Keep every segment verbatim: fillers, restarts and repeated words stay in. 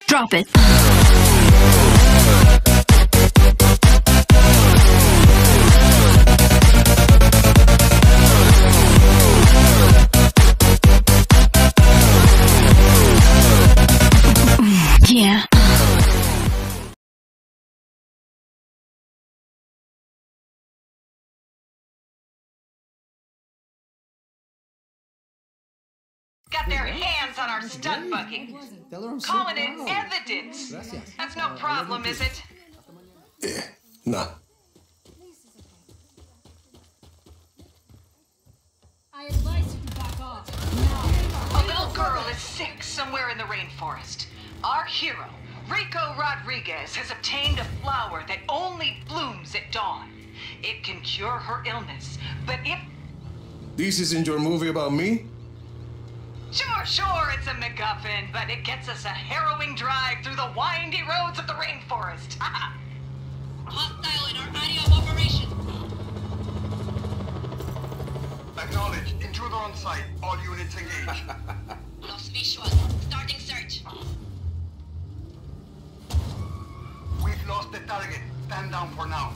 Drop it. Yeah. Got their hands on our stunt buggy. Calling it evidence. That's no problem, is it? Yeah, nah. I advise you to back off. A little girl is sick somewhere in the rainforest. Our hero, Rico Rodriguez, has obtained a flower that only blooms at dawn. It can cure her illness, but if... This isn't your movie about me? Sure, sure, it's a MacGuffin, but it gets us a harrowing drive through the windy roads of the rainforest. Hostile in our area of operation. Acknowledge. Intruder on site. All units engage. Lost visual. Starting search. We've lost the target. Stand down for now.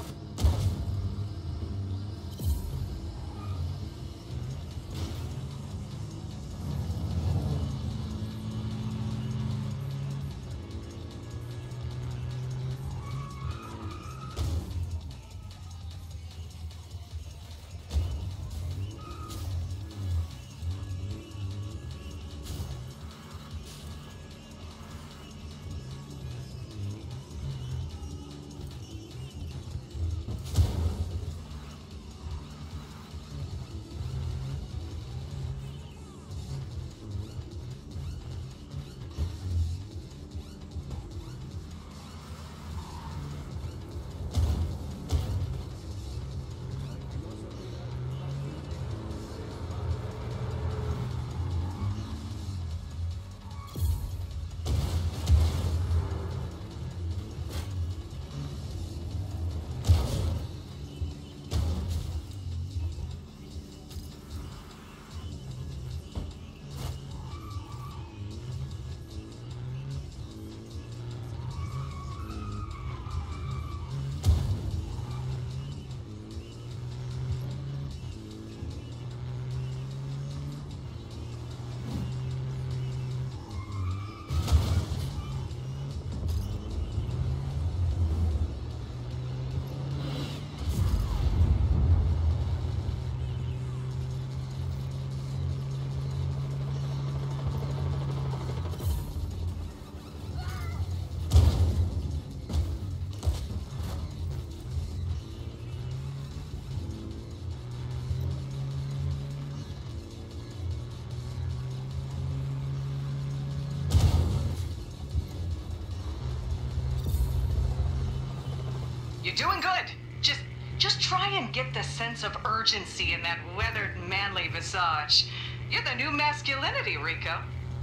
You're doing good. Just, just try and get the sense of urgency in that weathered, manly visage. You're the new masculinity, Rico.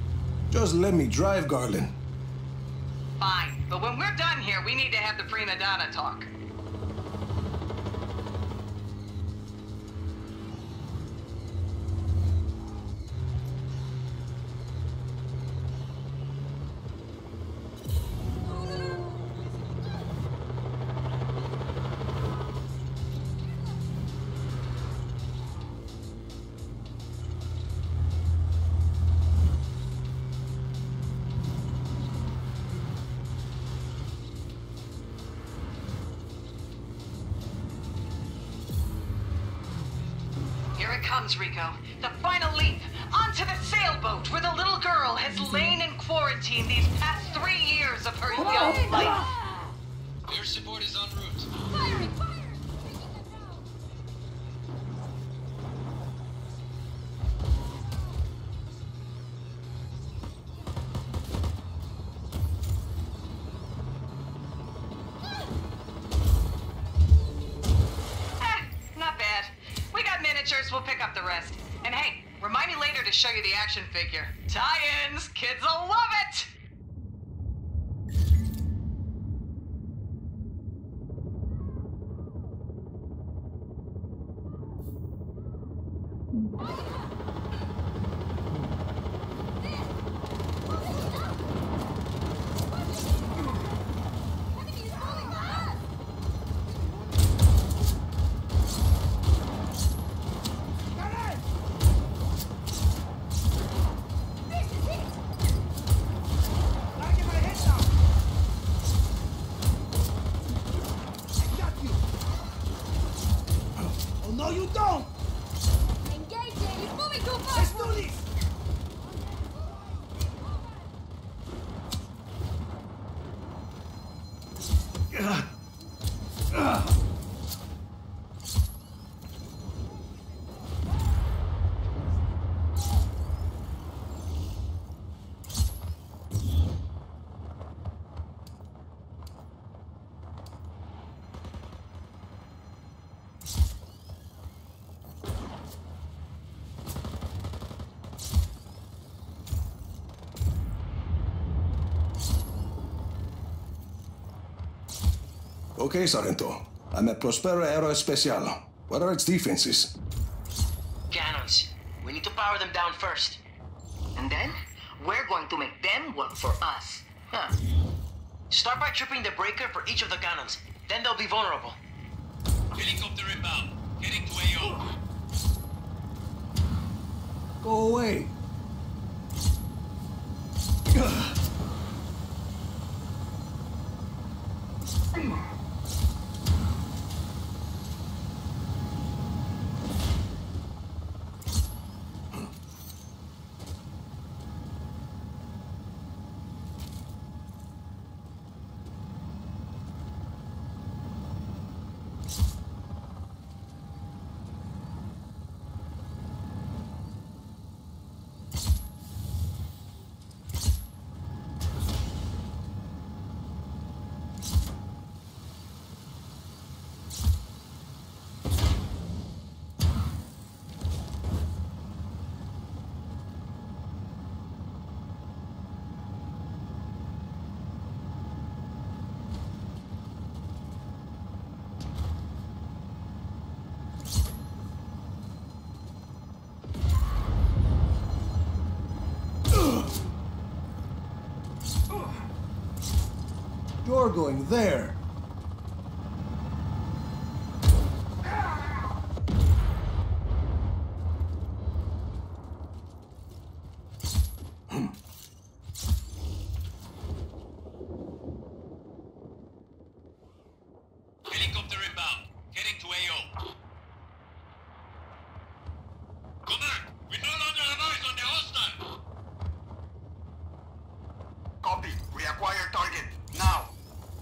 Just let me drive, Garland. Fine, but when we're done here, we need to have the prima donna talk. Here it comes, Rico. The final leap onto the sailboat where the little girl has lain in quarantine these past three years of her young life. Air support is en route. Firing, fire! Eh, not bad. We got miniatures, we'll pick up the rest. And hey, remind me later to show you the action figure. Tie-ins, kids will love it! Okay, Sargento. I'm at Prospero Aeroespecial. What are its defenses? Cannons. We need to power them down first. And then, we're going to make them work for us. Huh. Start by tripping the breaker for each of the cannons. Then they'll be vulnerable. Helicopter inbound. Heading to A O. Go away. You're going there. Helicopter inbound. Heading to A O. Command, we no longer have eyes on the hostile. Copy. Reacquire target. Now.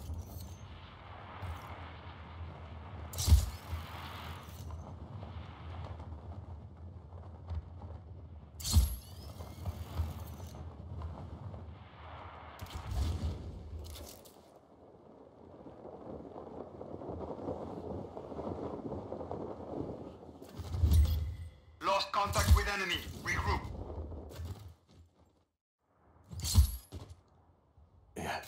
Lost contact with enemy. Regroup. Yeah.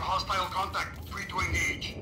hostile contact. Free to engage.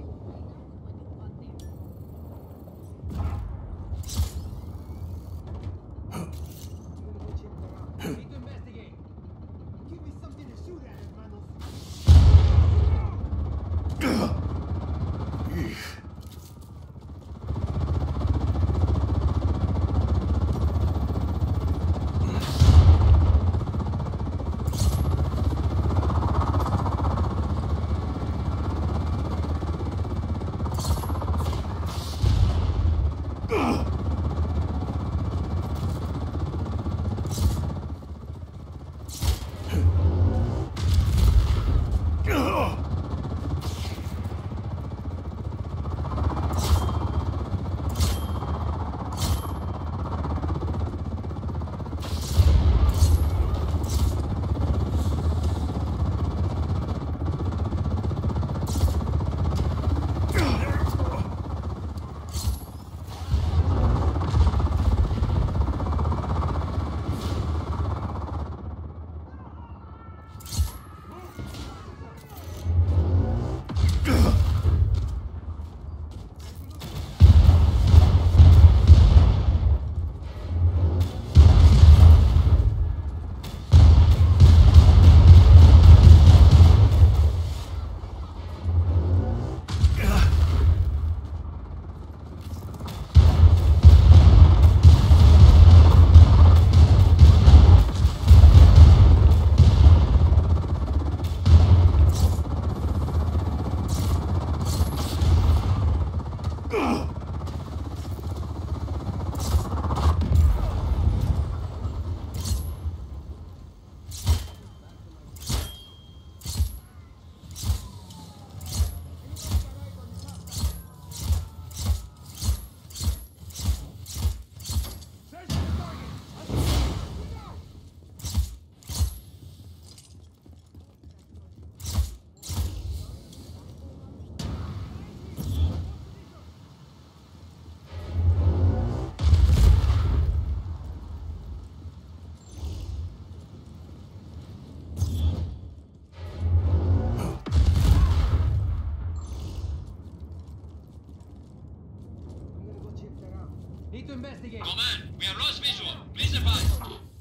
Need to investigate. Command, we have lost visual. Please advise.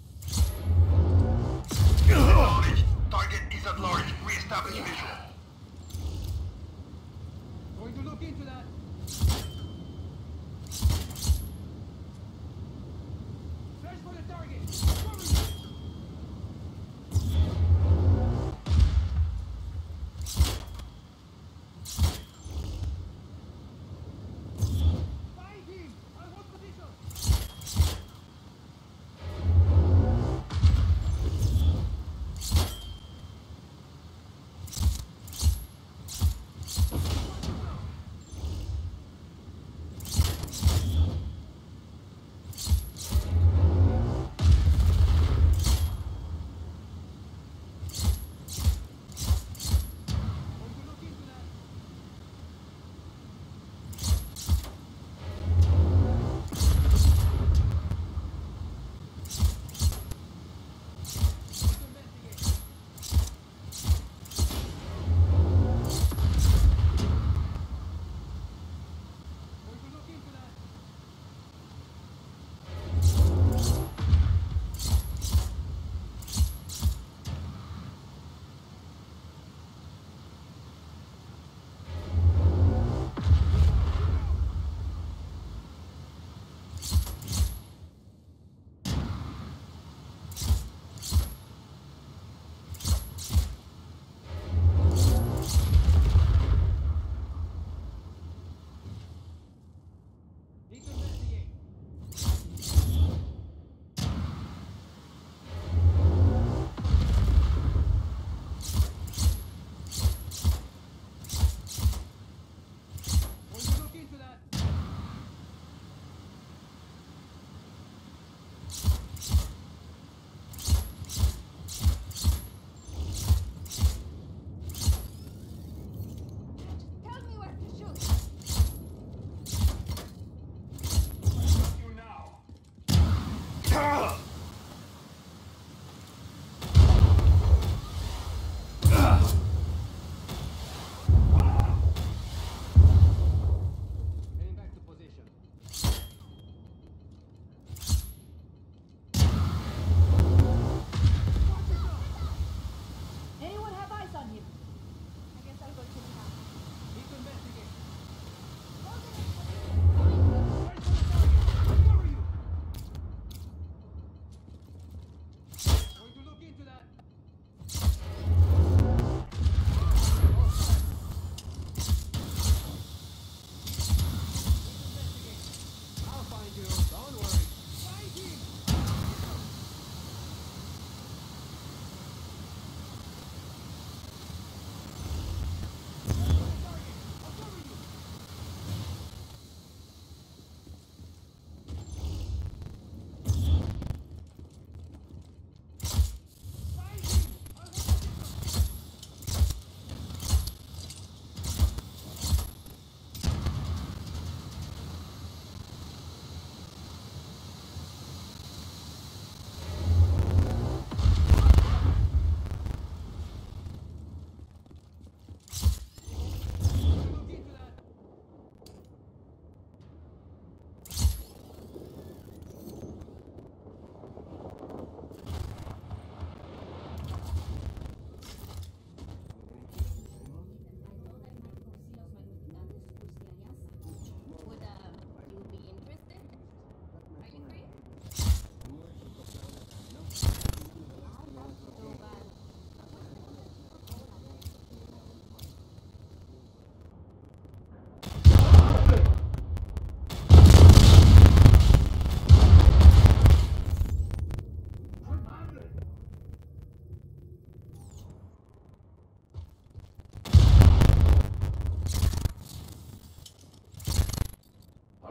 Acknowledged. Target is at large. Re-establish visual. Going to look into that. Search for the target. Find him. I want position.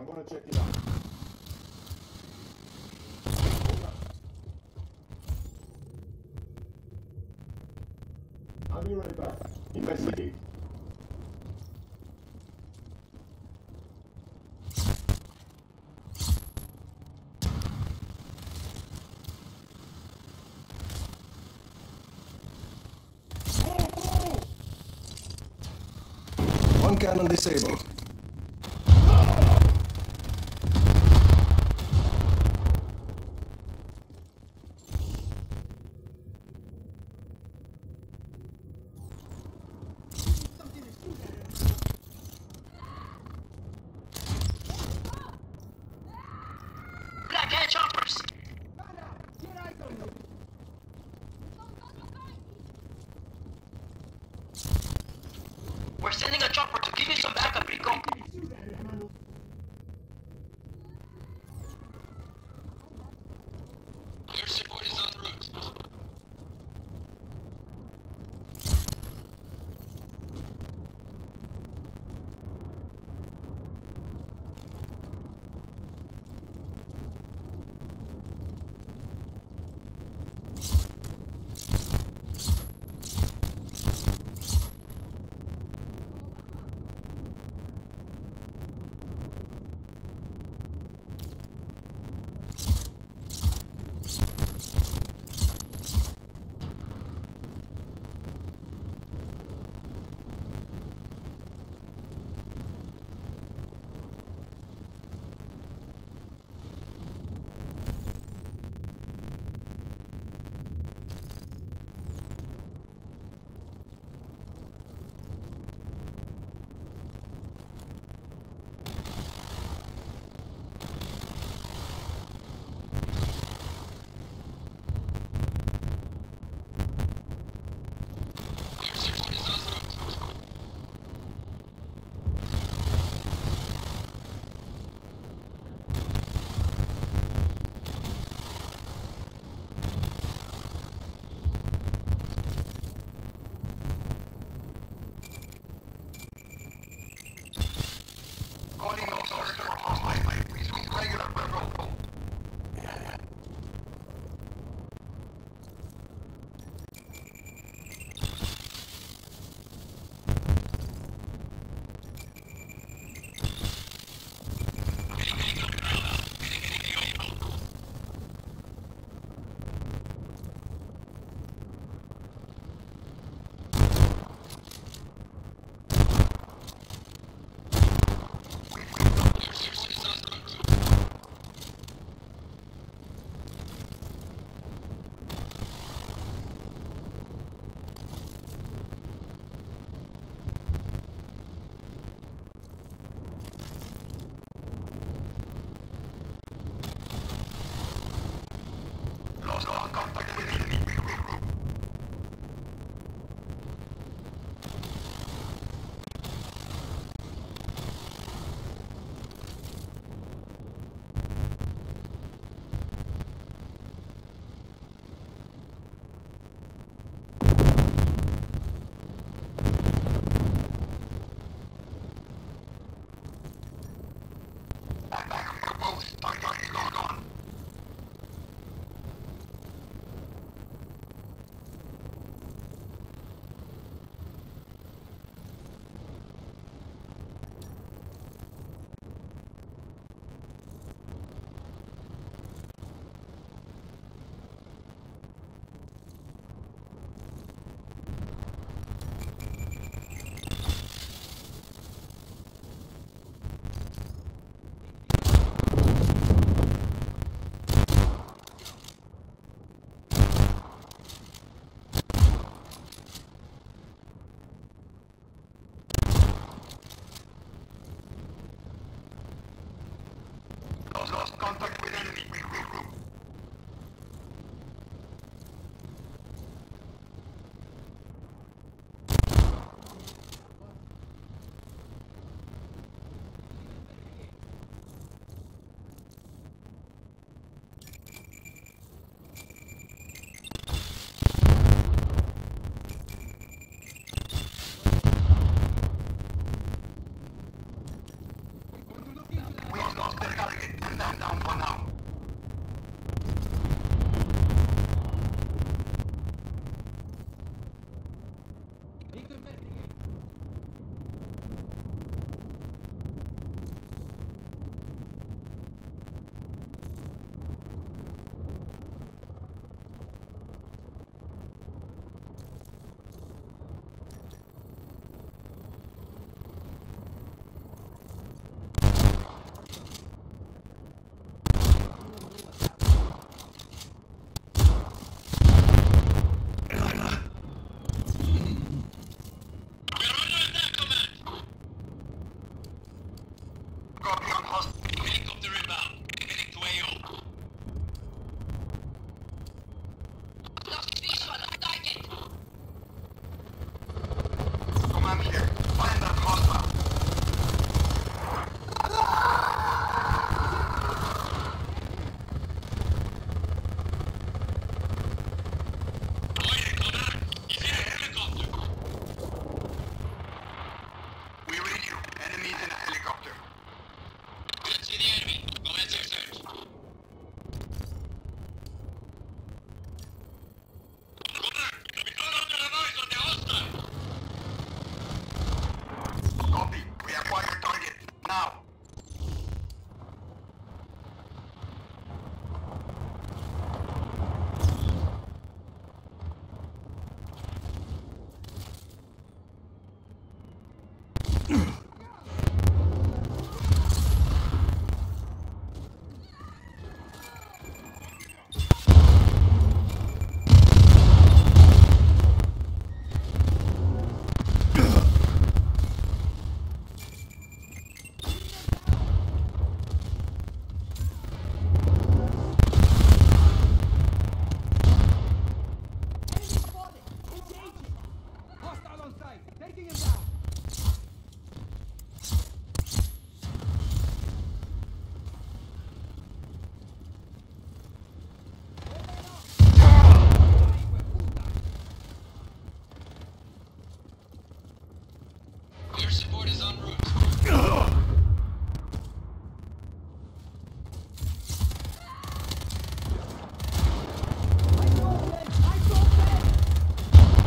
gonna check it out. I'll be right back. Investigate. One cannon disabled. Black Hand choppers! We're sending a chopper to give you some backup, Rico. Air support is en route. Calling all sources for hostile. Resuming regular patrol. Lost all contact with enemy. Regroup. Back back on your post. Target is locked on. Lost, lost contact with enemy. Regroup. Going to look into that. We are target and then down for now. Need to investigate. We're under attack, Command! Copy on hostile. Helicopter inbound. Heading to A O. Lost visual on target. Command here. Find that hostile. Oye, Command! Is it a helicopter? We read you. Enemies in a helicopter. Can't see the enemy. Commence your search. Command! We no longer have eyes on the hostile! Copy. We acquire target. Now. Enemy spotted. Engaging. Hostile on site. Taking him down. Your support is en route. I told them. I told them.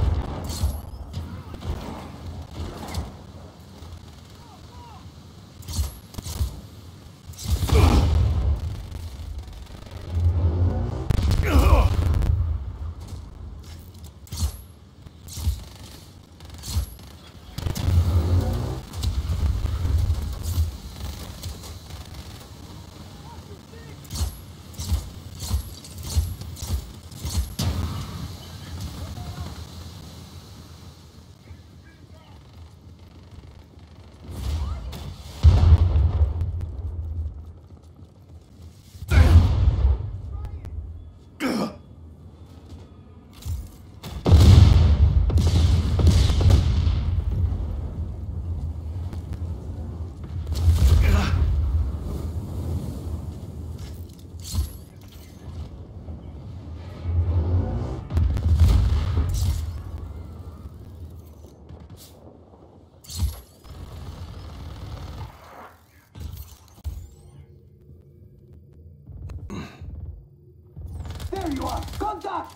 There you are! Contact!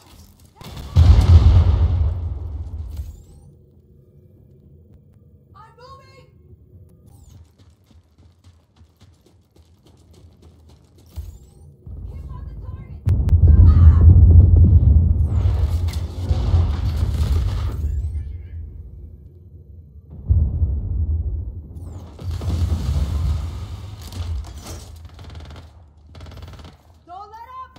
I'm moving! Him on the target! Ah! Don't let up!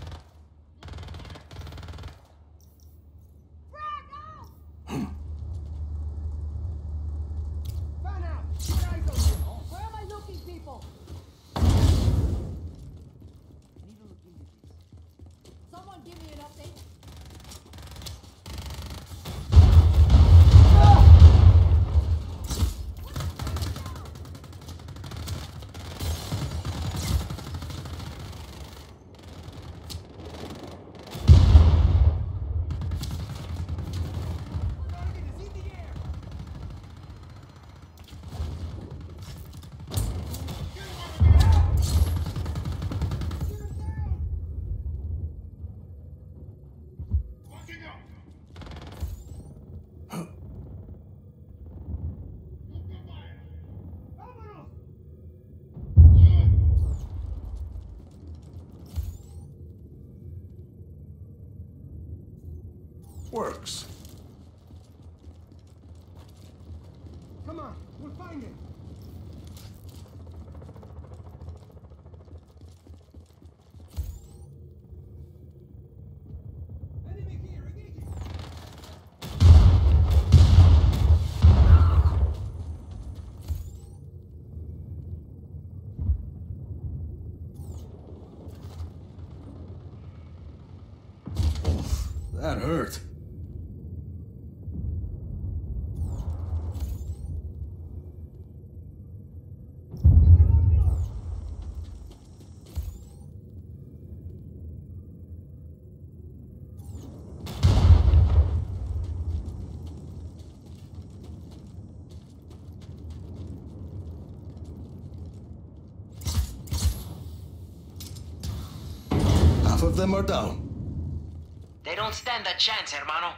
Frag out! Fan out! Keep your eyes open! Where am I looking, people? I need to look into this. Someone give me an update. Target is in the air! Get works. Come on, we'll find him. Enemy here, engaging. Oof, that hurt. Half of them are down. They don't stand a chance, hermano.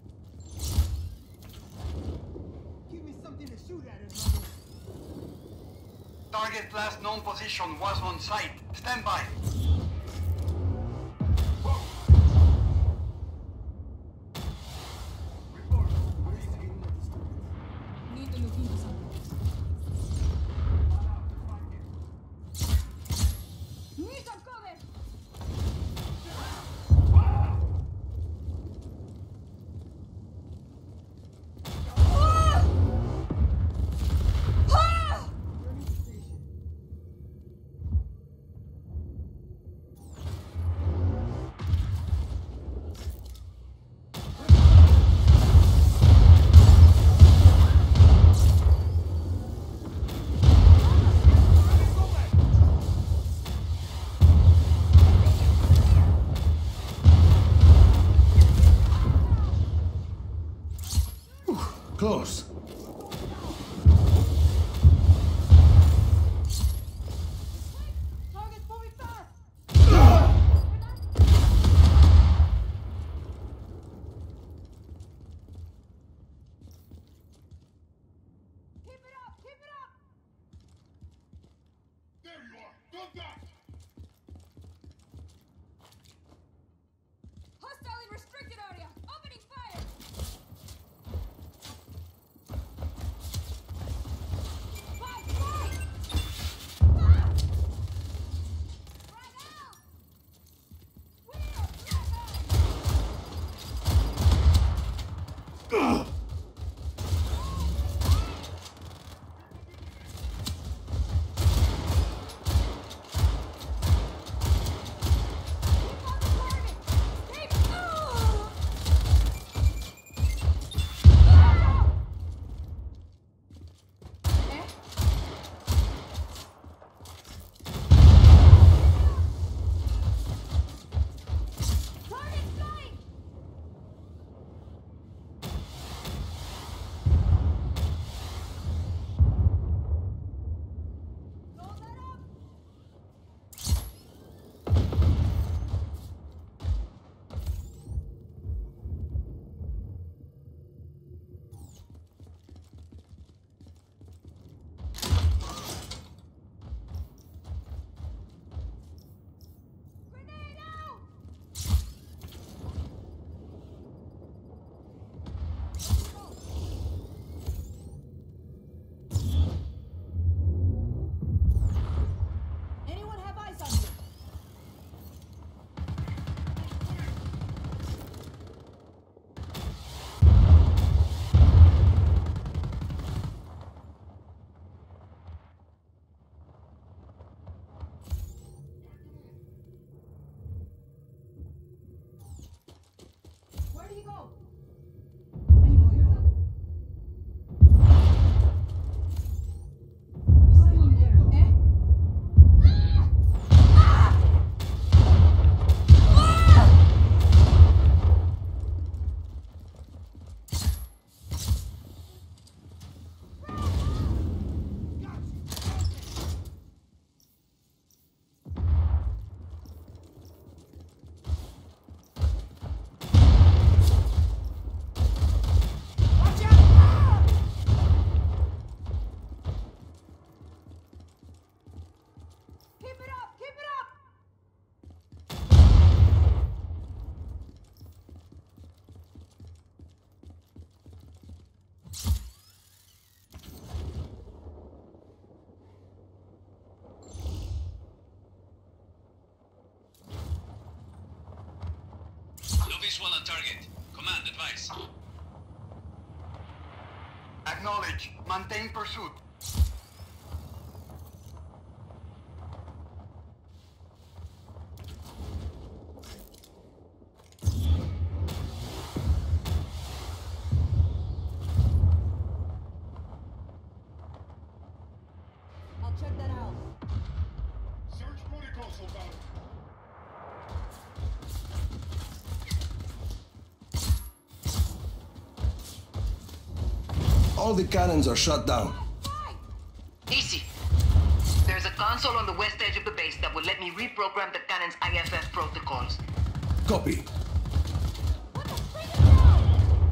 Give me something to shoot at, hermano. Target last known position was on site. Stand by. Need to look into something. Need some cover! Ah! Ah! Turning to station. Visual on target. Command, advice. Acknowledge. Maintain pursuit. I'll check that out. Search protocol, soldado. All the cannons are shut down. Easy. There's a console on the west edge of the base that will let me reprogram the cannon's I F F protocols. Copy. What the freak is that?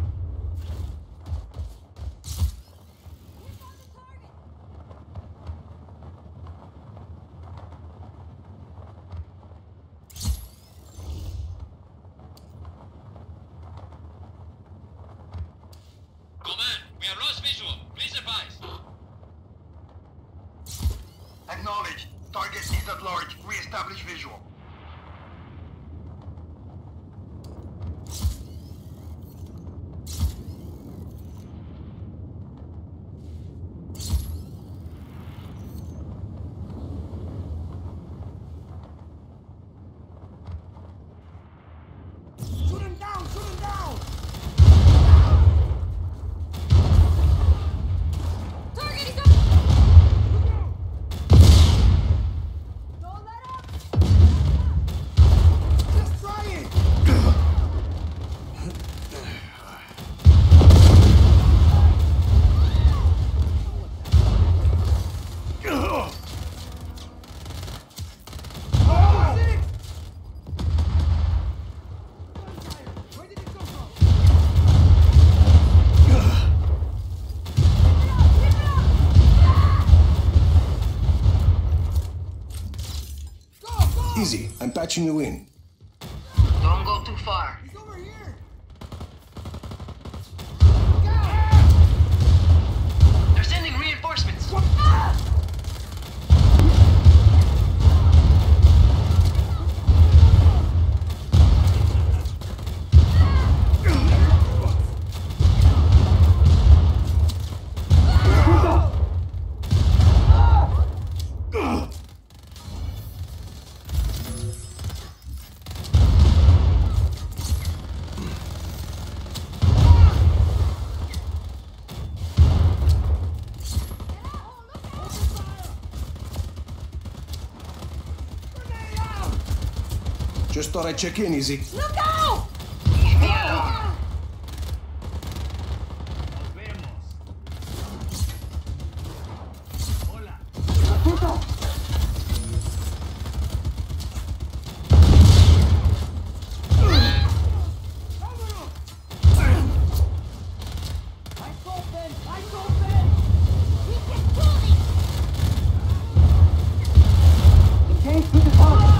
Here's on the target. Command, we have lost visual. Please advise. Acknowledge. Target is at large. Re-establish visual. Shoot him down! Shoot him down! Target is up! Don't let up! Just try it! Oh, six! Where did it come from? Go, go! Easy. I'm patching you in. Don't go too far. He's over here! They're sending reinforcements. Just thought I'd check in, Easy. Look out! Leave me alone. Eyes open! Eyes open! Keep it moving! Engage with the target!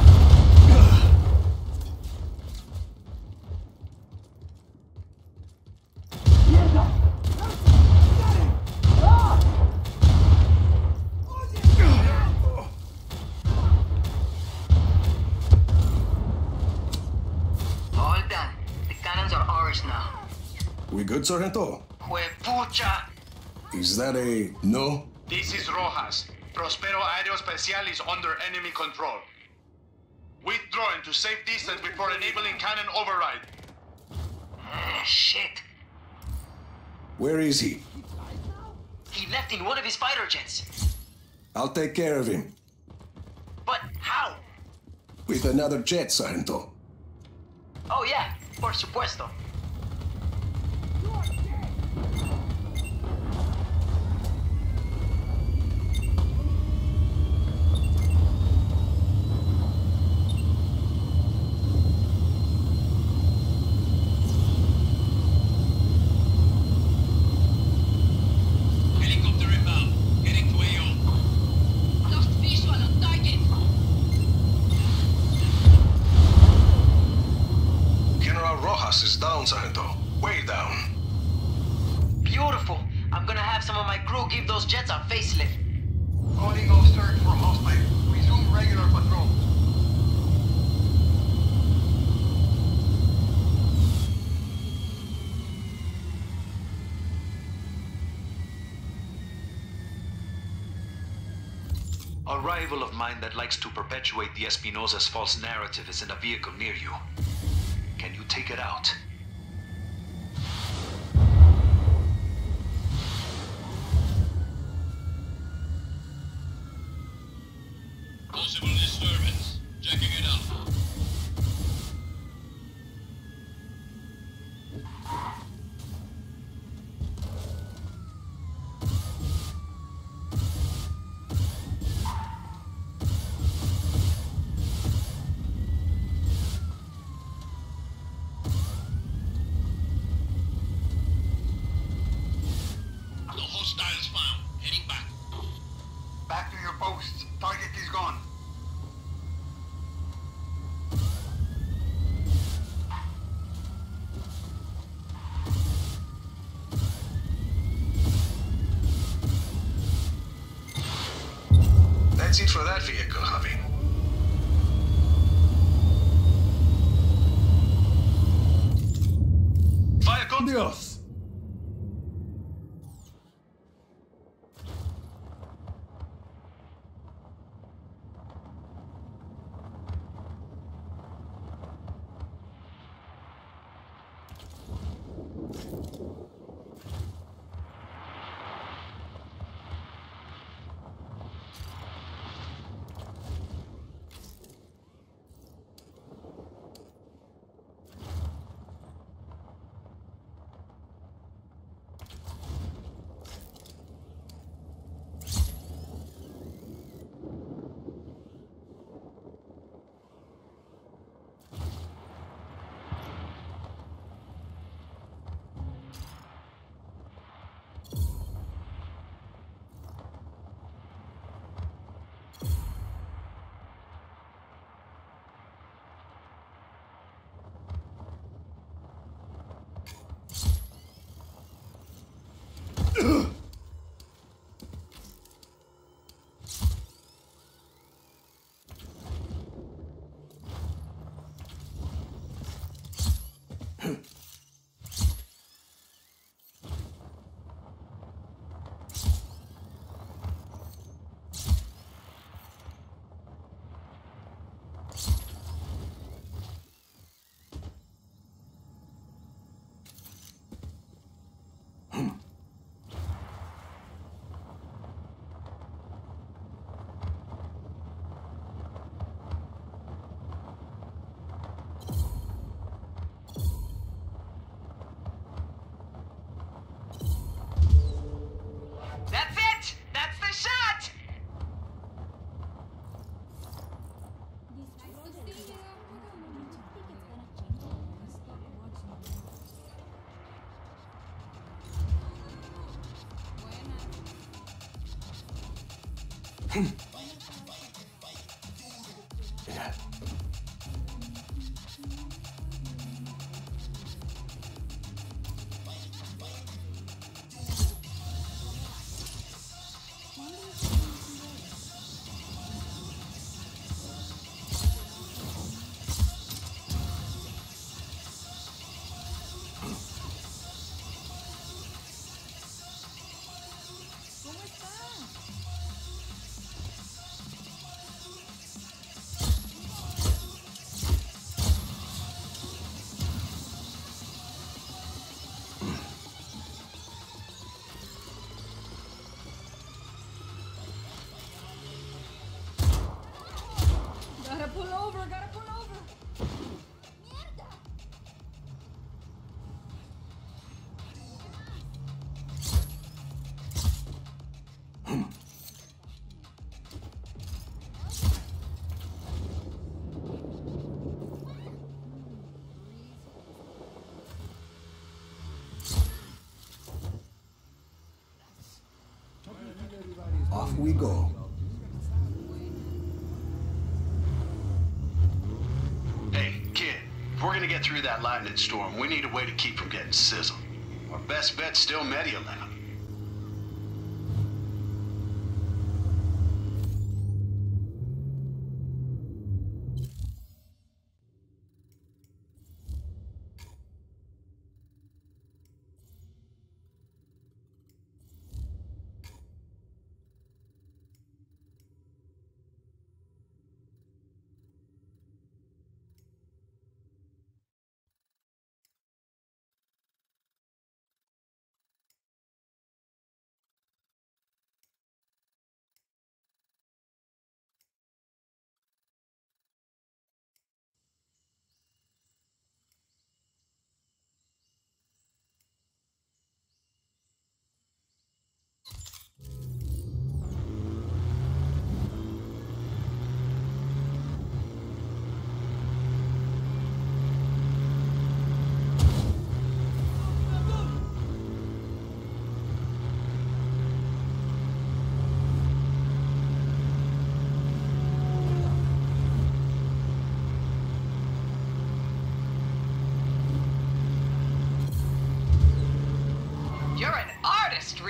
All done. The cannons are ours now. We good, Sargento? Huepucha! Is that a no? This is Rojas. Prospero Aeroespecial is under enemy control. Withdrawing to safe distance before enabling cannon override. Ah, shit. Where is he? He left in one of his fighter jets. I'll take care of him. But how? With another jet, Sargento. Oh yeah, por supuesto. Helicopter inbound. Heading to A O. Lost visual on target! General Rojas is down, Sargento. Way down. Beautiful. I'm gonna have some of my crew give those jets a facelift. Calling off search for hostile. Resume regular patrol. A rival of mine that likes to perpetuate the Espinosa's false narrative is in a vehicle near you. Can you take it out? Possible disturbance. Checking it out. No hostiles found. Heading back. Back to your posts. Target is gone. That's it for that vehicle, Javi. Fire con- Dios! That's it! That's the shot! Gotta pull over, gotta pull over. Off we go. Hey, kid, if we're gonna get through that lightning storm, we need a way to keep from getting sizzled. Our best bet's still Mediolan.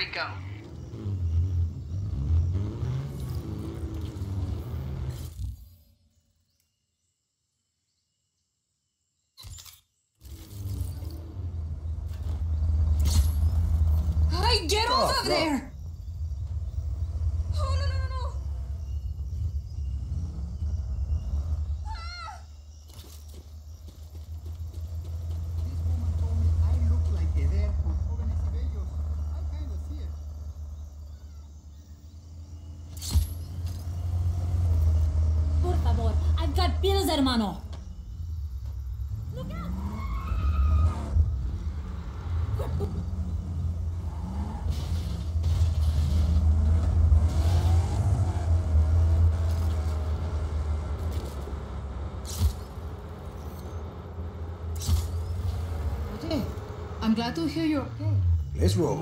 Rico. Hey, get off Oh, of no. there! Oh, no, no, no, no! This woman told me I look like a dare for jóvenes y bellos. I kind of see it. Por favor, I've got bills, hermano. Look out! Okay, I'm glad to hear you're okay. Let's roll.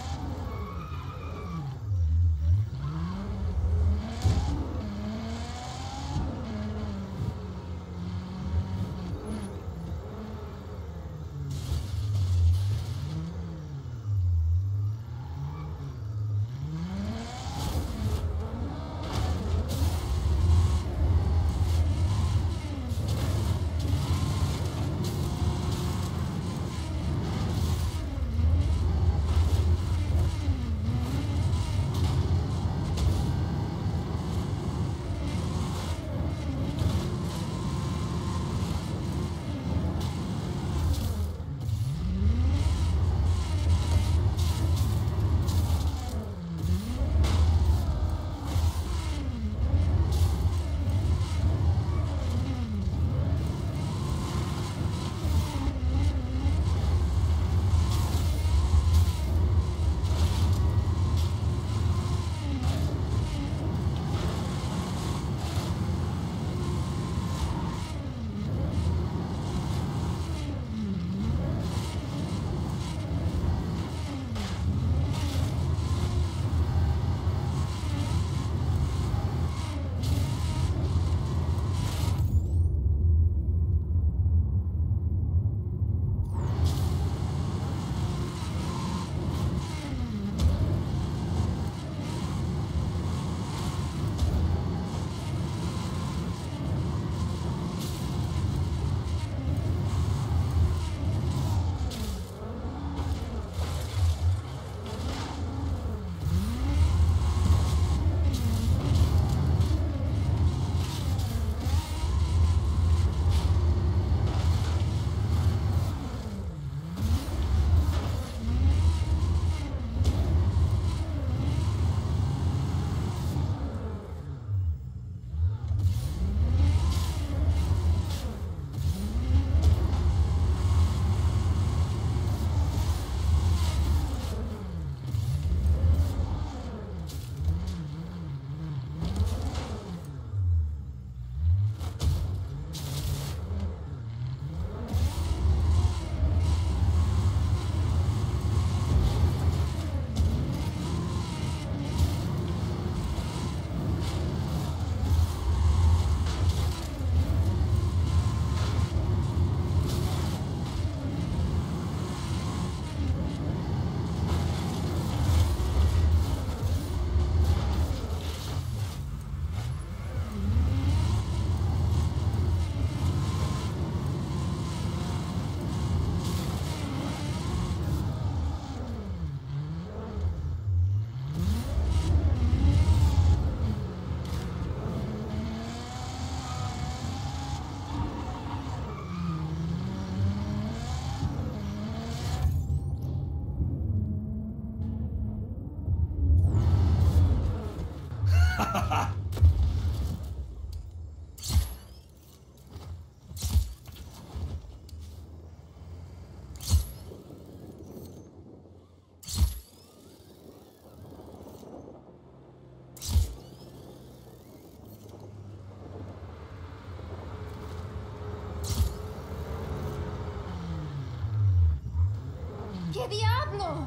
¿Qué diablo?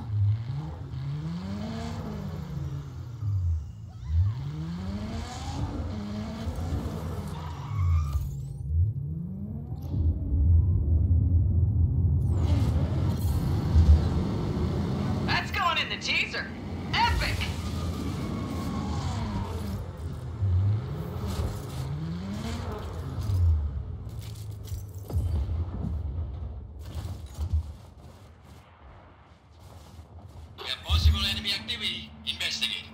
That's going in the teaser. enemy activity. Investigate.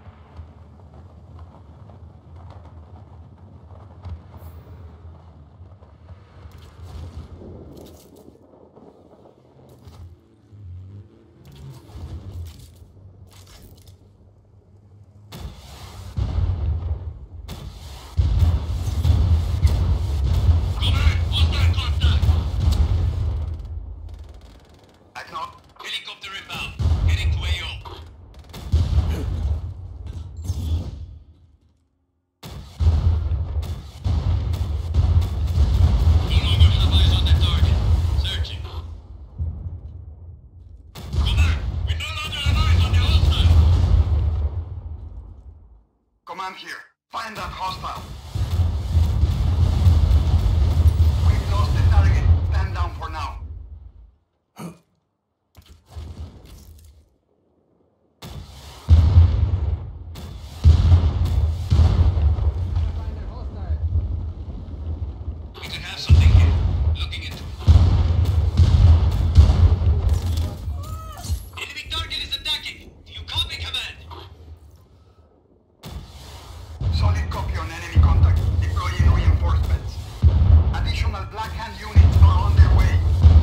Command, hostile contact. Acknowledge. Helicopter inbound. Heading to A O. No longer have eyes on the target. Searching. Command, we no longer have eyes on the hostile. Command here. Find that hostile. We've lost the target. Stand down for now. Find a hostile. We could have something here. Looking into it. Enemy target is attacking. Do you copy, command? Solid copy on enemy contact. Deploying reinforcements. Additional Black Hand units are on their way.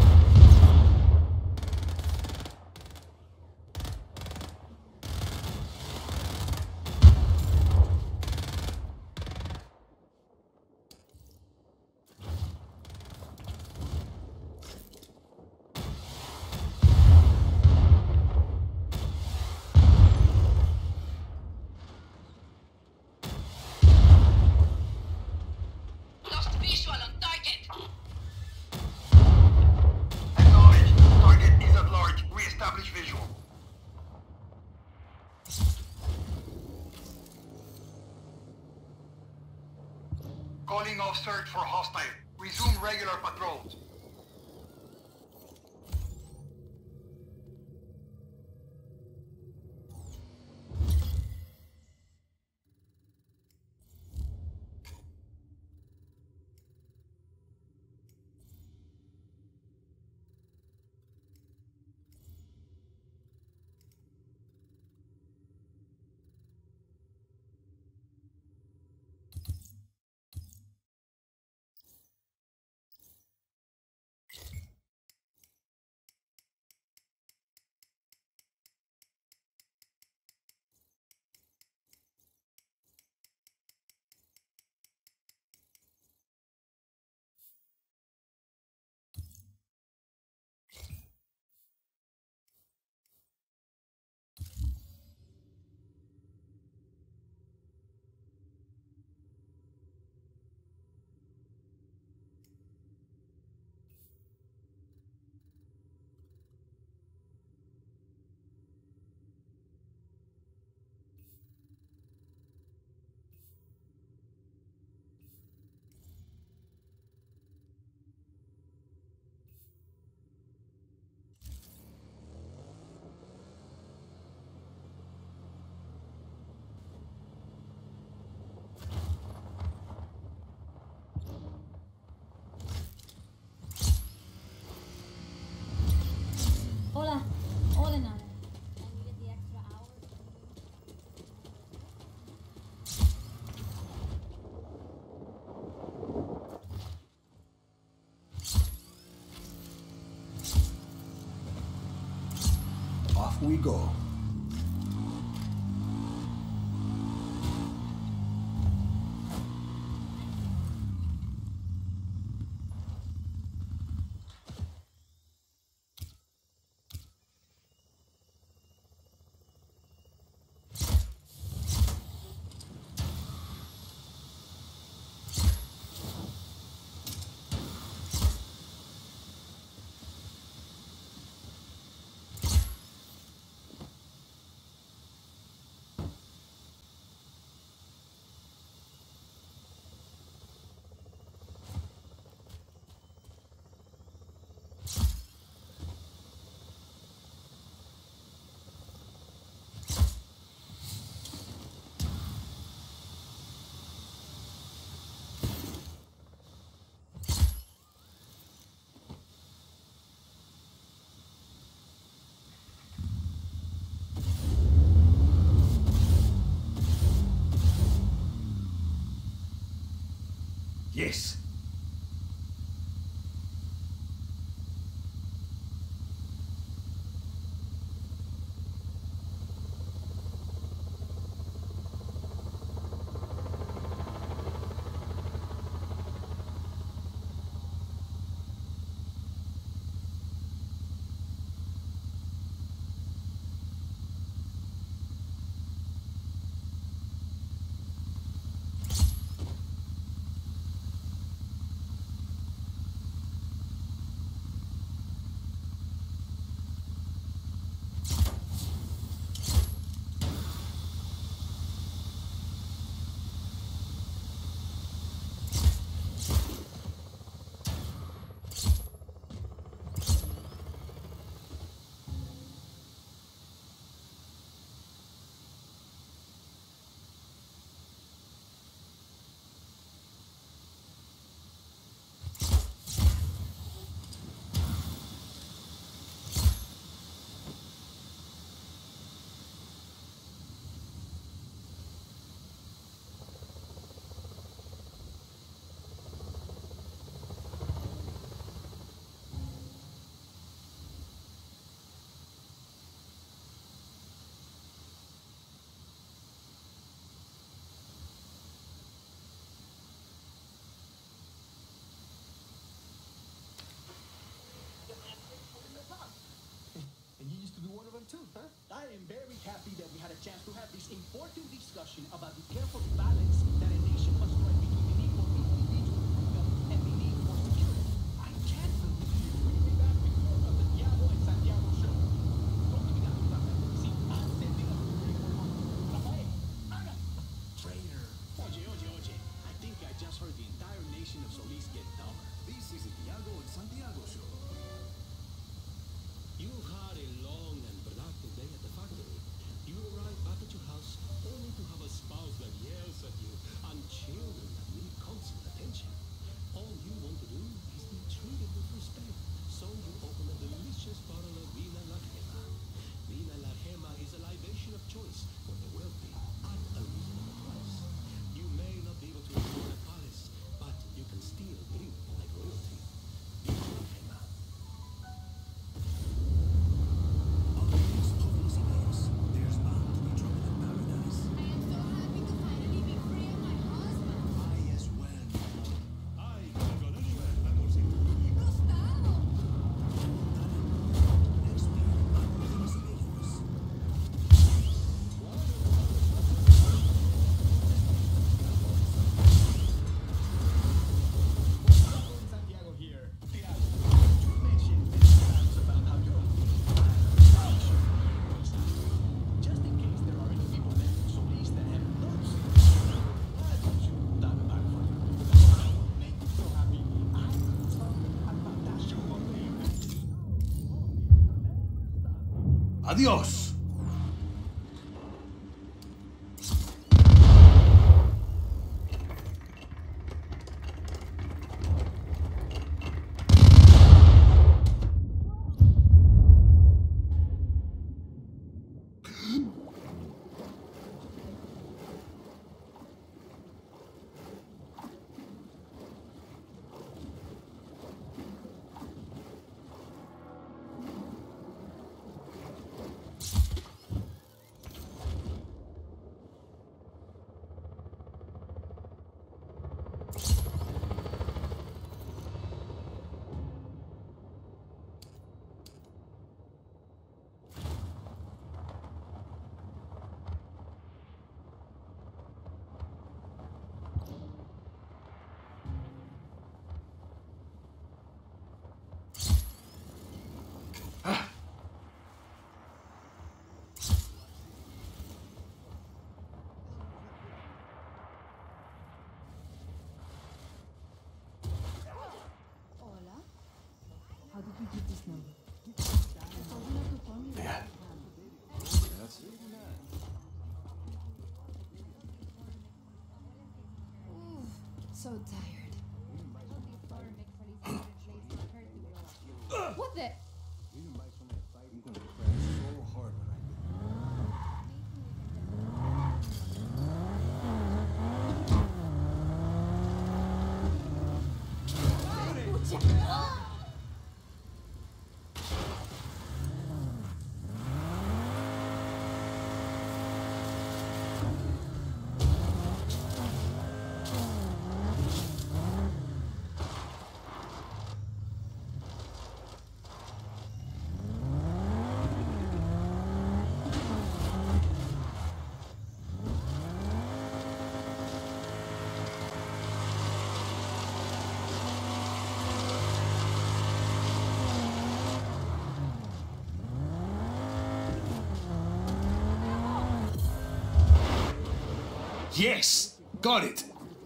Lost visual on target. Acknowledge. Target is at large. Re-establish visual. Calling off search for hostile. Resume regular patrols. Hola. Hola, Nana. I needed the extra hour. Off we go. Yes. And you used to be one of them too, huh? I am very happy that we had a chance to have this important discussion about the careful balance that a nation must strike between the need for individual freedom and the need for security. I can't believe you bringing me back before of the Thiago and Santiago show. Don't give me that, Rafael. See, I'm sending up the ring for Rafael. Haga. Traitor. Oye, oye, oye. I think I just heard the entire nation of Solis get dumber. This is the Thiago and Santiago show. You've had a long and productive day at the factory. You arrive back at your house only to have a spouse that yells at you and children that need constant attention. All you want to do is be treated with respect, so you open a delicious bottle of Vina La Gema. Vina La Gema is a libation of choice for the wealthy at a reasonable price. You may not be able to afford a palace, but you can still drink like royalty. Vina La Gema. There's bound to be trouble in paradise. I am so happy to finally be free of my husband. I as well. I can go anywhere, amorcito. Gustavo! Next week, Amores Bellos. Thiago and Santiago here. Thiago, you mentioned many times about how you're just in case there are any people left in Solis that have not seen it. Why don't you dive it back for you? That would make me so happy. I could start a fantastic one day. Adiós. Hola. How did you get this number? I told you not to call me. Yeah. Ooh, so tired. What the? I'm gonna crash so hard when I get there. Yes! Got it!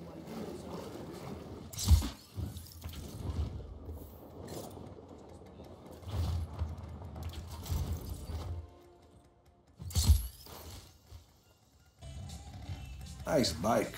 Nice bike.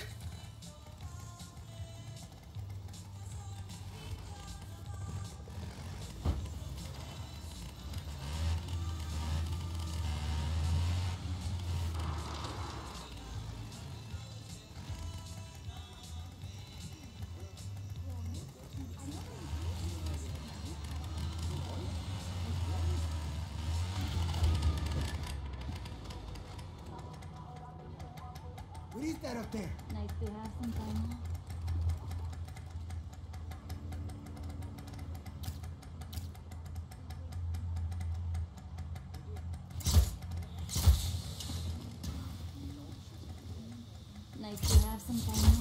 What is that up there? Nice to have some time off. Nice to have some time off.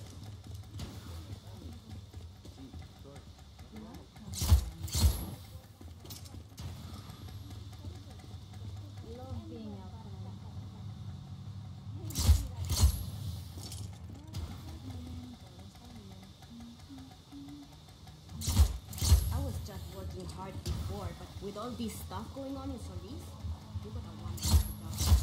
Love being outside. I was just working hard before, but with all this stuff going on in Solis, you gotta want to stop.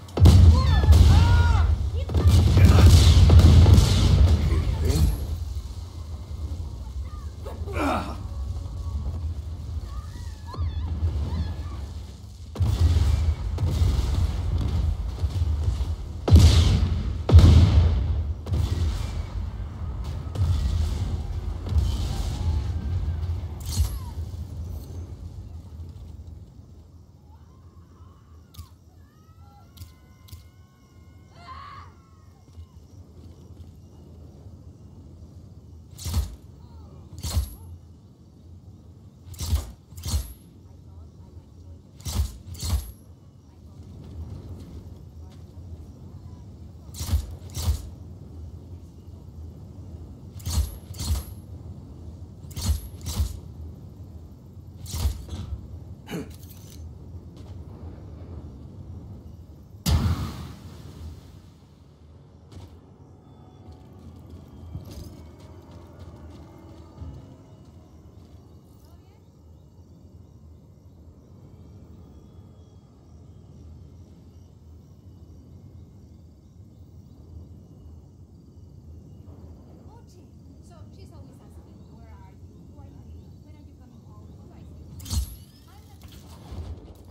So she's always asking, where are you? Who are you? When are you coming home? Who are you? I'm not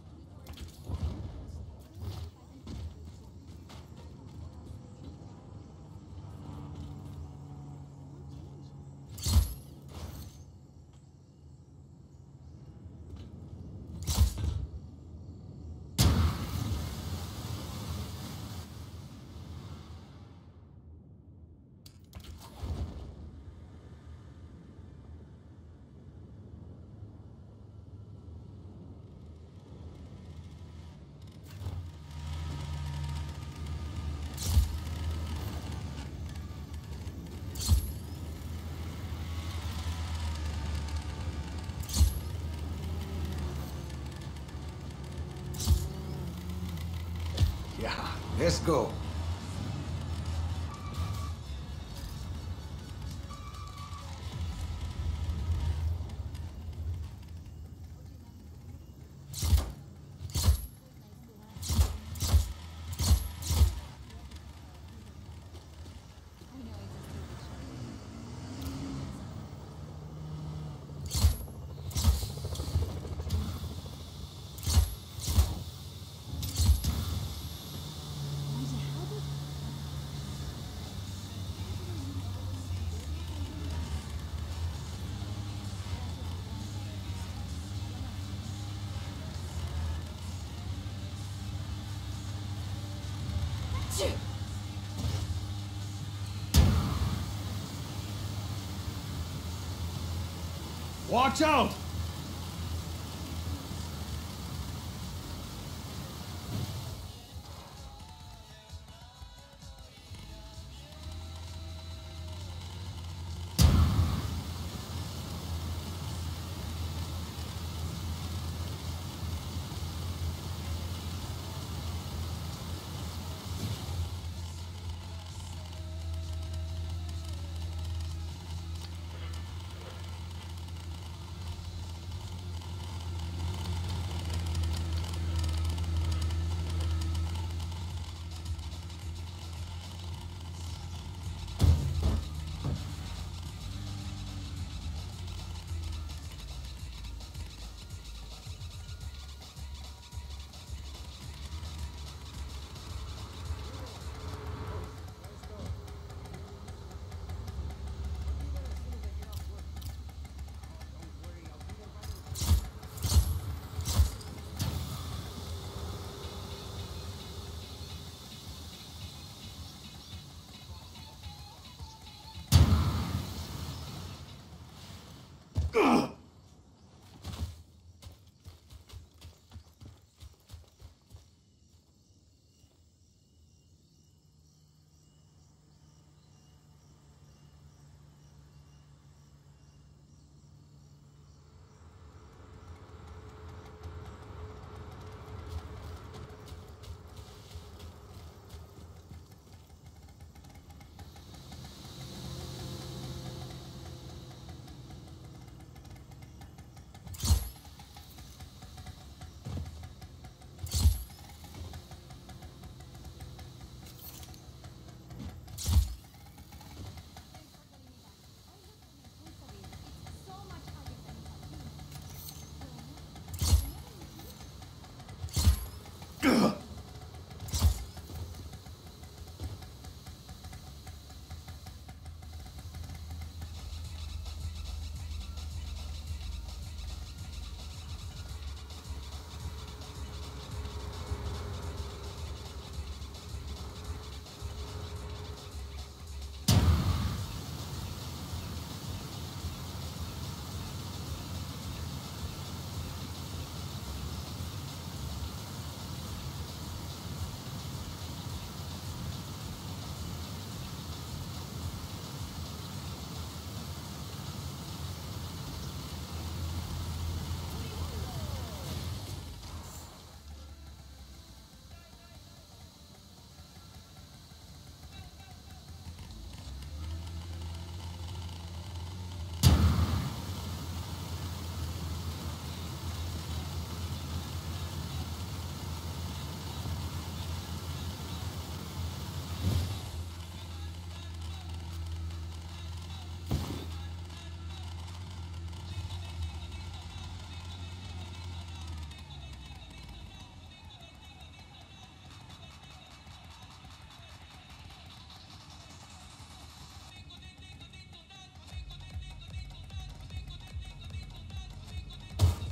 Yeah, let's go. Watch out!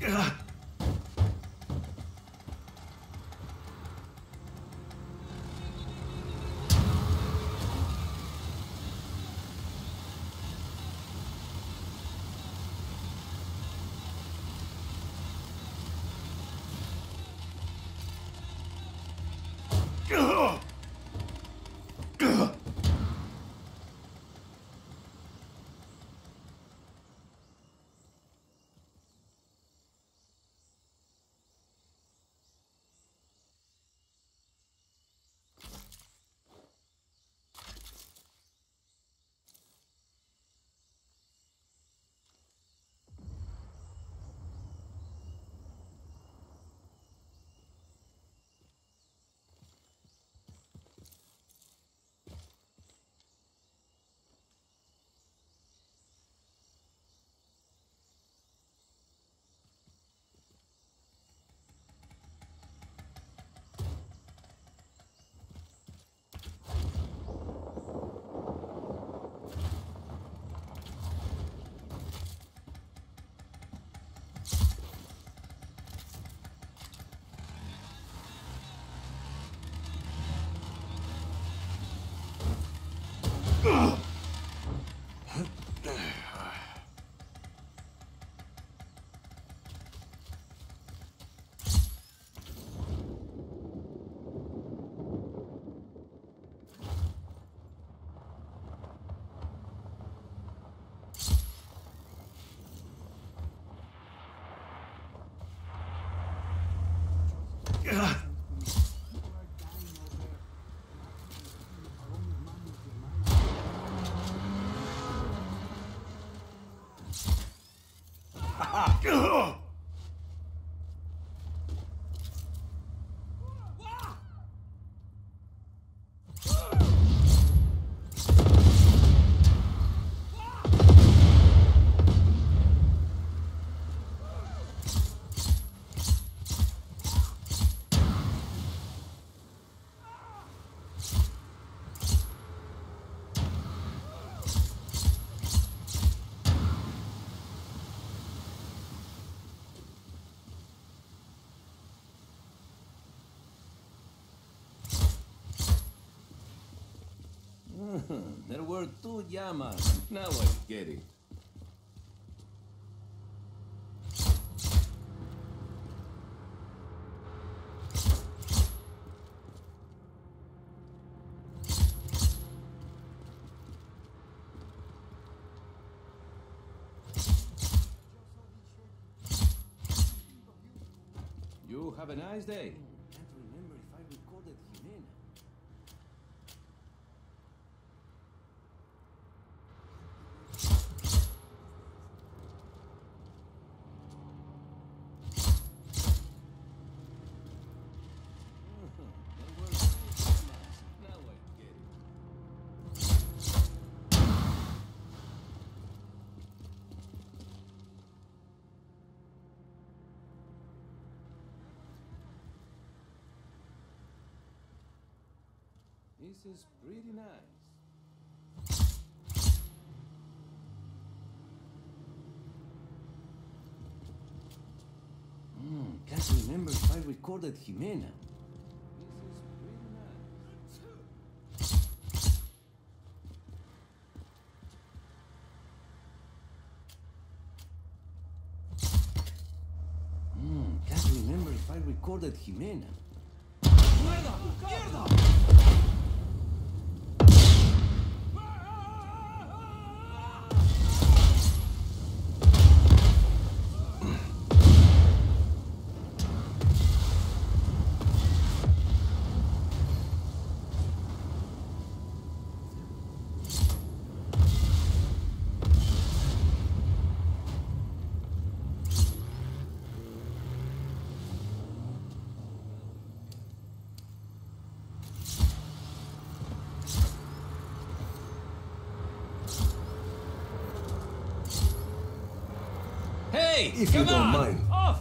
There were two llamas. Now I get it. You have a nice day. Can't remember if I recorded Jimena. This is pretty nice. Hmm, can't remember if I recorded Jimena. Hmm, can't remember if I recorded Jimena. ¡Mierda! ¡Mierda! Hey, if you come don't on, mind. Off!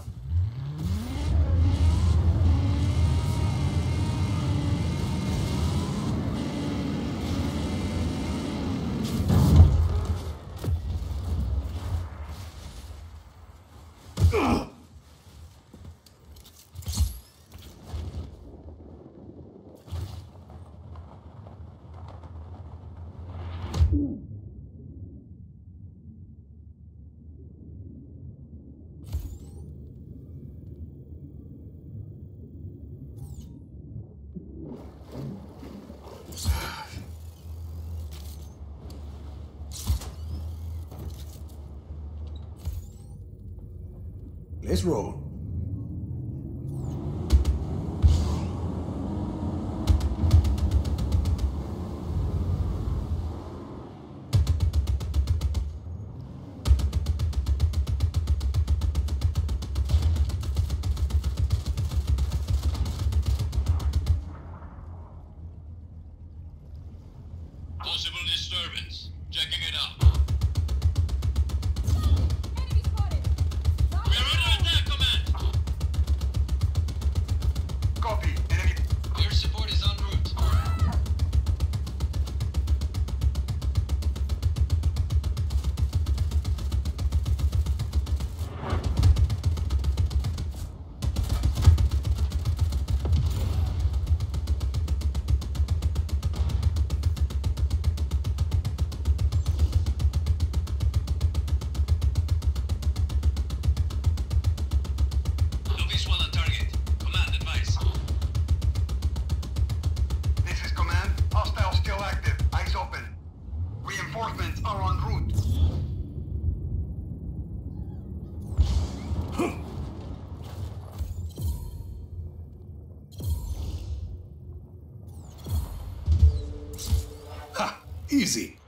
Let's roll. Possible disturbance. Checking it out. Enemy spotted. We are under attack, Command! Copy. Enemy. Air support is en route. No visual on target. Command, advice. This is command. Hostile still active. Eyes open. Reinforcements are en route. Ha! Easy.